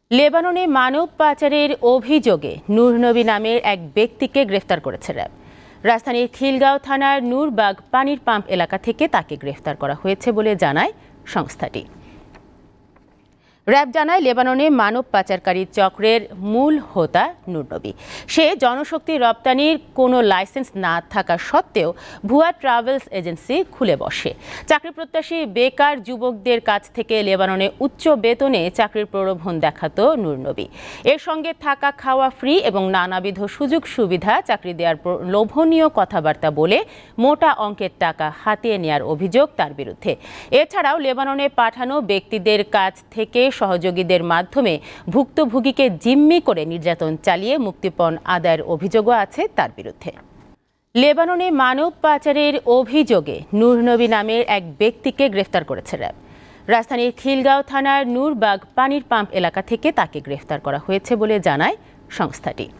লেবাননে মানব পাচারের অভিযোগে নূর নবী নামের এক ব্যক্তিকে গ্রেফতার করেছে র্যাব। রাজধানীর খিলগাঁও থানার নূরবাগ পানির পাম্প এলাকা থেকে তাকে গ্রেফতার করা হয়েছে বলে জানায় সংস্থাটি। র্যাব জানায়, লেবাননে মানব পাচারকারী চক্রের মূল হোতা নূর নবী। সে জনশক্তি রপ্তানির কোনো লাইসেন্স না থাকা সত্ত্বেও ভুয়া ট্রাভেলস এজেন্সি খুলে বসে। চাকরি প্রত্যাশী বেকার যুবকদের কাছ থেকে লেবাননে উচ্চ বেতনে চাকরির প্রলোভন দেখাতো নূর নবী। এর সঙ্গে থাকা খাওয়া ফ্রি এবং নানাবিধ সুযোগ সুবিধা চাকরি দেওয়ার লোভনীয় কথাবার্তা বলে মোটা অঙ্কের টাকা হাতিয়ে নেওয়ার অভিযোগ তার বিরুদ্ধে। এছাড়াও লেবাননে পাঠানো ব্যক্তিদের কাছ থেকে সহযোগীদের মাধ্যমে ভুক্তভোগীকে জিম্মি করে নির্যাতন চালিয়ে মুক্তিপণ আদায়ের অভিযোগও আছে তার বিরুদ্ধে। লেবাননে মানব পাচারের অভিযোগে নূর নবী নামের এক ব্যক্তিকে গ্রেফতার করেছে র্যাব। রাজধানীর খিলগাঁও থানার নূরবাগ পানির পাম্প এলাকা থেকে তাকে গ্রেফতার করা হয়েছে বলে জানায় সংস্থাটি।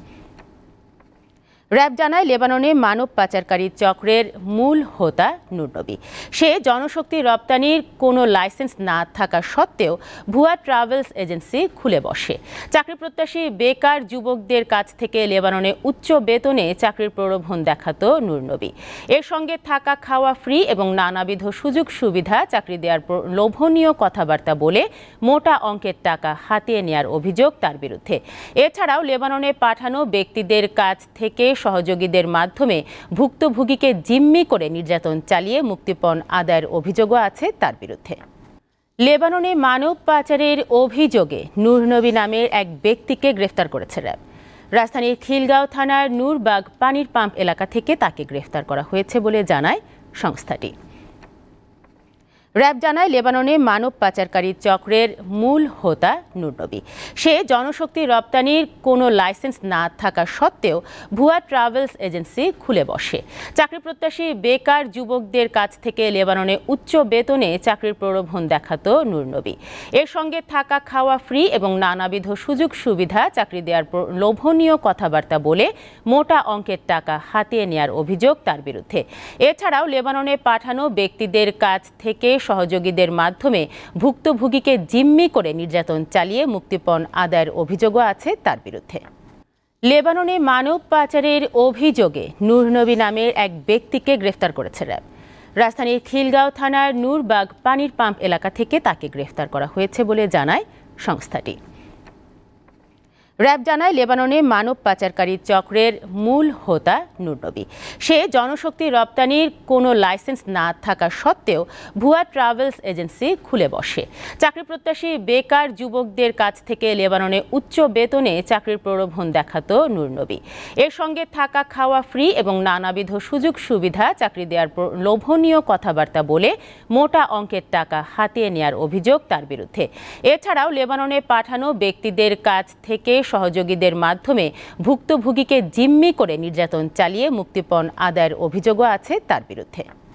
র্যাব জানায়, লেবাননে মানব পাচারকারী চক্রের মূল হোতা নূর নবী। সে জনশক্তি রপ্তানির কোনো লাইসেন্স না থাকা সত্ত্বেও ভুয়া ট্রাভেলস এজেন্সি খুলে বসে। চাকরি প্রত্যাশী বেকার যুবকদের কাছ থেকে লেবাননে উচ্চ বেতনে চাকরির প্রলোভন দেখাতো নূর নবী। এর সঙ্গে থাকা খাওয়া ফ্রি এবং নানাবিধ সুযোগ সুবিধা চাকরি দেওয়ার লোভনীয় কথাবার্তা বলে মোটা অঙ্কের টাকা হাতিয়ে নেওয়ার অভিযোগ তার বিরুদ্ধে। এছাড়াও লেবাননে পাঠানো ব্যক্তিদের কাছ থেকে সহযোগীদের মাধ্যমে ভুক্তভোগীকে জিম্মি করে নির্যাতন চালিয়ে মুক্তিপণ আদায়ের অভিযোগও আছে তার বিরুদ্ধে। লেবাননে মানব পাচারের অভিযোগে নূর নবী নামের এক ব্যক্তিকে গ্রেফতার করেছে র্যাব। রাজধানীর খিলগাঁও থানার নূরবাগ পানির পাম্প এলাকা থেকে তাকে গ্রেফতার করা হয়েছে বলে জানায় সংস্থাটি। র্যাব জানায়, লেবাননে মানব পাচারকারী চক্রের মূল হোতা নূর নবী। সে জনশক্তি রপ্তানির কোনো লাইসেন্স না থাকা সত্ত্বেও ভুয়া ট্রাভেলস এজেন্সি খুলে বসে। চাকরি প্রত্যাশী বেকার যুবকদের কাছ থেকে লেবাননে উচ্চ বেতনে চাকরির প্রলোভন দেখাতো নূর নবী। এর সঙ্গে থাকা খাওয়া ফ্রি এবং নানাবিধ সুযোগ সুবিধা চাকরি দেওয়ার লোভনীয় কথাবার্তা বলে মোটা অঙ্কের টাকা হাতিয়ে নেওয়ার অভিযোগ তার বিরুদ্ধে। এছাড়াও লেবাননে পাঠানো ব্যক্তিদের কাছ থেকে সহযোগীদের মাধ্যমে ভুক্তভোগীকে জিম্মি করে নির্যাতন চালিয়ে মুক্তিপণ আদায়ের অভিযোগও আছে তার বিরুদ্ধে। লেবাননে মানব পাচারের অভিযোগে নূর নবী নামের এক ব্যক্তিকে গ্রেফতার করেছে র্যাব। রাজধানীর খিলগাঁও থানার নূরবাগ পানির পাম্প এলাকা থেকে তাকে গ্রেফতার করা হয়েছে বলে জানায় সংস্থাটি। র্যাব জানায়, লেবাননে মানব পাচারকারী চক্রের মূল হোতা নূর নবী। সে জনশক্তি রপ্তানির কোনো লাইসেন্স না থাকা সত্ত্বেও ভুয়া ট্রাভেলস এজেন্সি খুলে বসে। চাকরি প্রত্যাশী বেকার যুবকদের কাছ থেকে লেবাননে উচ্চ বেতনে চাকরির প্রলোভন দেখাতো নূর নবী। এর সঙ্গে থাকা খাওয়া ফ্রি এবং নানাবিধ সুযোগ সুবিধা চাকরি দেওয়ার লোভনীয় কথাবার্তা বলে মোটা অঙ্কের টাকা হাতিয়ে নেওয়ার অভিযোগ তার বিরুদ্ধে। এছাড়াও লেবাননে পাঠানো ব্যক্তিদের কাছ থেকে সহযোগীদের মাধ্যমে ভুক্তভোগীকে জিম্মি করে নির্যাতন চালিয়ে মুক্তিপণ আদায়ের অভিযোগও আছে তার বিরুদ্ধে।